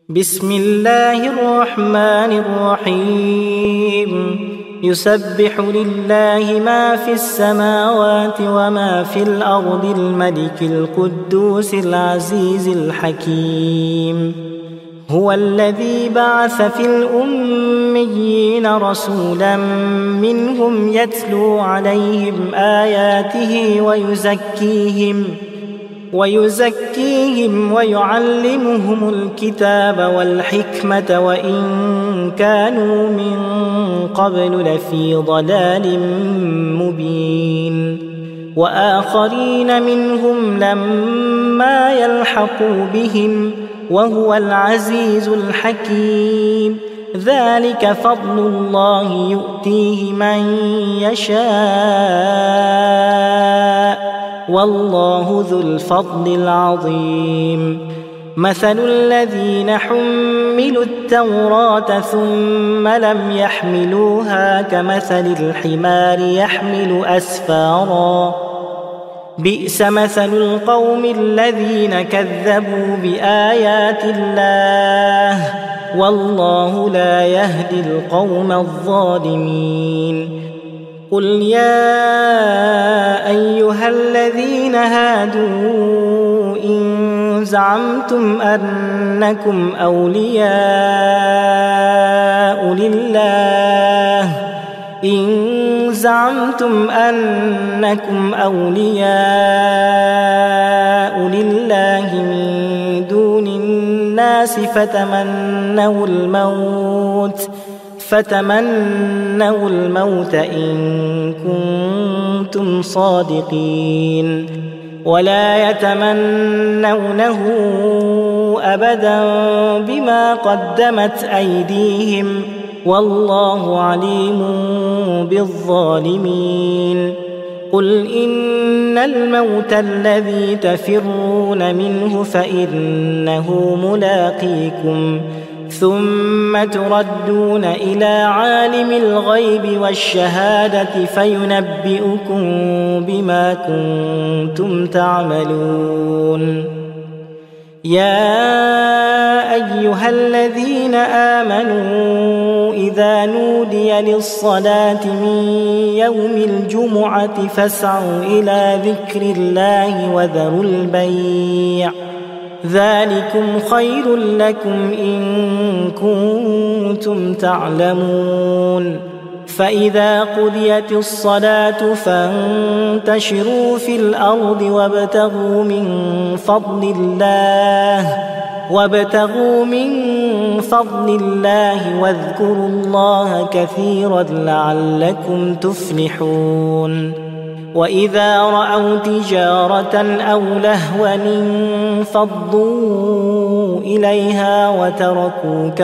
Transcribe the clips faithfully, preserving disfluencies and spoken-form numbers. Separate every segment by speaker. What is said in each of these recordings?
Speaker 1: بسم الله الرحمن الرحيم يسبح لله ما في السماوات وما في الأرض الملك القدوس العزيز الحكيم هو الذي بعث في الأميين رسولا منهم يتلو عليهم آياته ويزكيهم ويزكيهم ويعلمهم الكتاب والحكمة وإن كانوا من قبل لفي ضلال مبين وآخرين منهم لما يلحقوا بهم وهو العزيز الحكيم ذلك فضل الله يؤتيه من يشاء والله ذو الفضل العظيم مثل الذين حملوا التوراة ثم لم يحملوها كمثل الحمار يحمل أسفارا بئس مثل القوم الذين كذبوا بآيات الله والله لا يهدي القوم الظالمين قل يا أيها الذين هادوا إن زعمتم أنكم أولياء لله إن زعمتم أنكم أولياء لله من دون الناس فتمنوا الموت فتمنوا الموت إن كنتم صادقين ولا يتمنونه أبدا بما قدمت أيديهم والله عليم بالظالمين قل إن الموت الذي تفرون منه فإنه ملاقيكم ثم تردون إلى عالم الغيب والشهادة فينبئكم بما كنتم تعملون يا أيها الذين آمنوا إذا نودي للصلاة من يوم الجمعة فاسعوا إلى ذكر الله وذروا البيع ذلكم خير لكم إن كنتم تعلمون فإذا قضيت الصلاة فانتشروا في الأرض وابتغوا من فضل الله وابتغوا من فضل الله واذكروا الله كثيرا لعلكم تفلحون وإذا رأوا تجارة أو لهوا انفضوا إليها وتركوك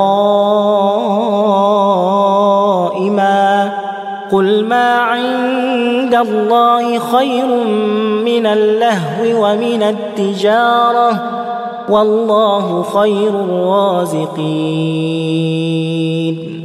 Speaker 1: قائما قل ما عند الله خير من اللهو ومن التجارة والله خير الرازقين